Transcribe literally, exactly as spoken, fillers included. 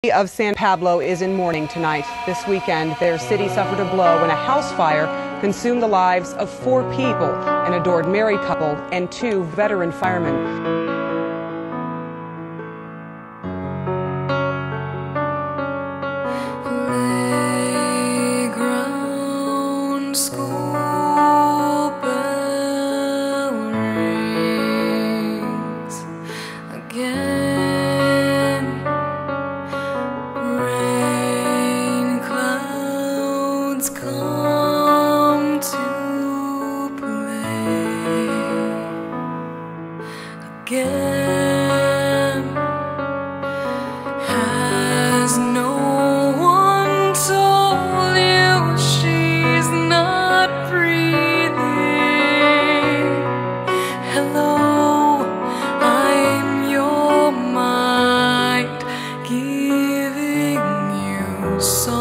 Of San Pablo is in mourning tonight. This weekend, their city suffered a blow when a house fire consumed the lives of four people, an adored married couple and two veteran firemen. Come to play again. Has no one told you she's not breathing? Hello, I'm your mind, giving you song.